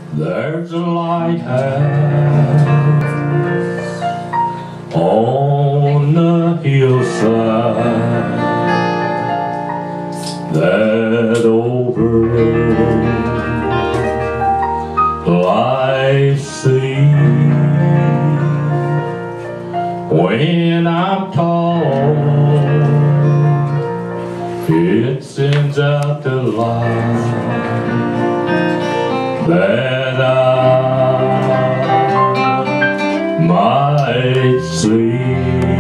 There's a lighthouse on the hillside that overlooks life's sea. When I'm tall, it sends out the light that I might see.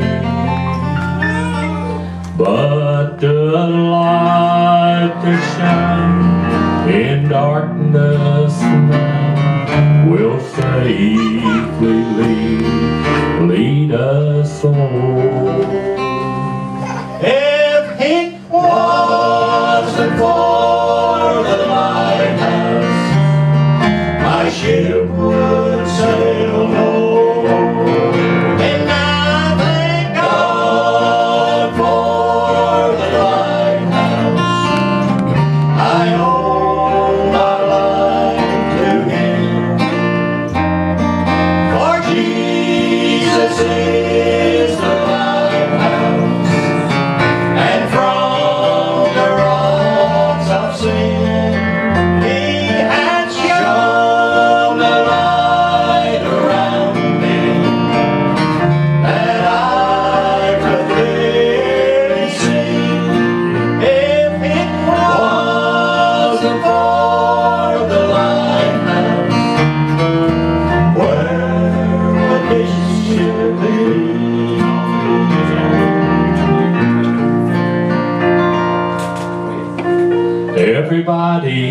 But the light that shines in darkness now will safely lead us on. If it wasn't for the lighthouse, my ship would sail home. And I thank God for the lighthouse. I owe my life to Him. For Jesus is the lighthouse, and from the rocks of sin He has shown the light around me, that I could clearly see. If it wasn't for the lighthouse, where would this ship be? Everybody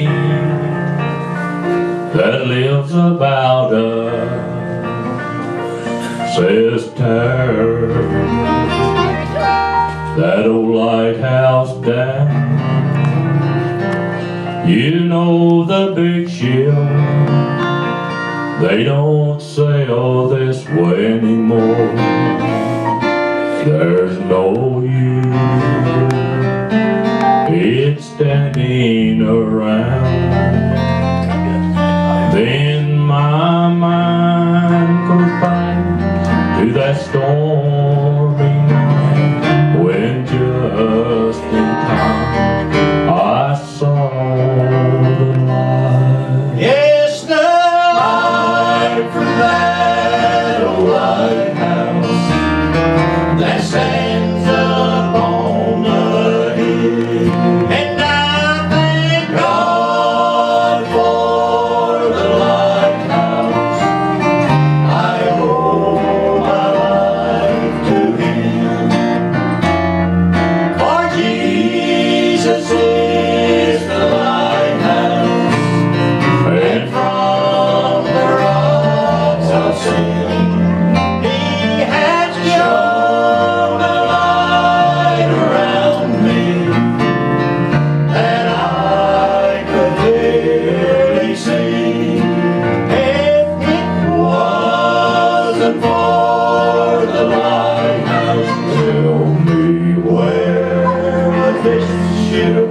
that lives about us says tear that old lighthouse down. You know the big ships, they don't sail this way anymore. There's no use it's standing around. Then my mind goes back to that stormy night when just in time I saw the light. Yes, the light from that old lighthouse that stands upon the hill. And I thank God for the lighthouse. I owe my life to Him. For Jesus is the lighthouse, and from the rocks of sin He has shown the light around me, that I could clearly see. If it wasn't for the lighthouse, tell me where would this ship